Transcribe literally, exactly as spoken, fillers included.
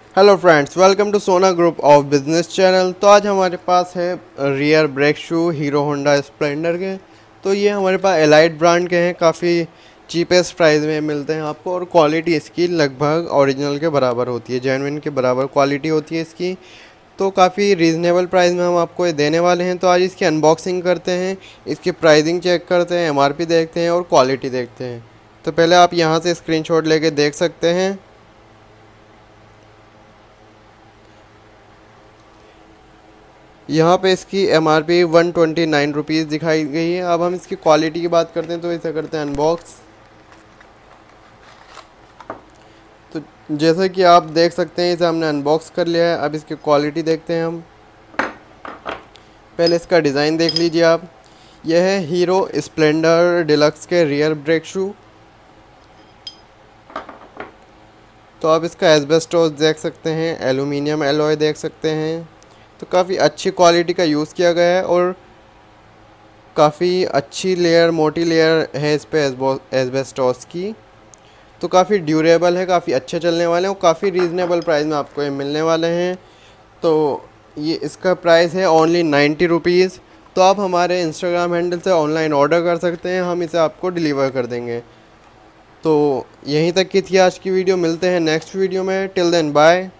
Hello friends, welcome to Sona group of business channel. तो आज हमारे पास है rear brake shoe Hero Honda Splendor के। तो ये हमारे पास एलाइट ब्रांड के हैं, काफ़ी चीपेस्ट प्राइस में मिलते हैं आपको और क्वालिटी इसकी लगभग ओरिजिनल के बराबर होती है, जेन्युइन के बराबर क्वालिटी होती है इसकी। तो काफ़ी रीज़नेबल प्राइस में हम आपको ये देने वाले हैं। तो आज इसकी अनबॉक्सिंग करते हैं, इसकी प्राइसिंग चेक करते हैं, एमआरपी देखते हैं और क्वालिटी देखते हैं। तो पहले आप यहाँ से स्क्रीनशॉट लेके देख सकते हैं। यहाँ पे इसकी M R P one twenty nine rupees दिखाई गई है। अब हम इसकी क्वालिटी की बात करते हैं, तो इसे करते हैं अनबॉक्स। तो जैसे कि आप देख सकते हैं, इसे हमने अनबॉक्स कर लिया है। अब इसकी क्वालिटी देखते हैं हम। पहले इसका डिज़ाइन देख लीजिए आप। यह है हीरो स्प्लेंडर डिलक्स के रियर ब्रेक शू। तो आप इसका एस्बेस्टोस देख सकते हैं, एल्यूमिनियम एलॉय देख सकते हैं। तो काफ़ी अच्छी क्वालिटी का यूज़ किया गया है और काफ़ी अच्छी लेयर, मोटी लेयर है इस पे एस्बेस्टॉस की। तो काफ़ी ड्यूरेबल है, काफ़ी अच्छे चलने वाले हैं और काफ़ी रीज़नेबल प्राइस में आपको ये मिलने वाले हैं। तो ये इसका प्राइस है ओनली नाइन्टी रुपीज़। तो आप हमारे इंस्टाग्राम हैंडल से ऑनलाइन ऑर्डर कर सकते हैं, हम इसे आपको डिलीवर कर देंगे। तो यहीं तक की थी आज की वीडियो। मिलते हैं नेक्स्ट वीडियो में। Till then bye.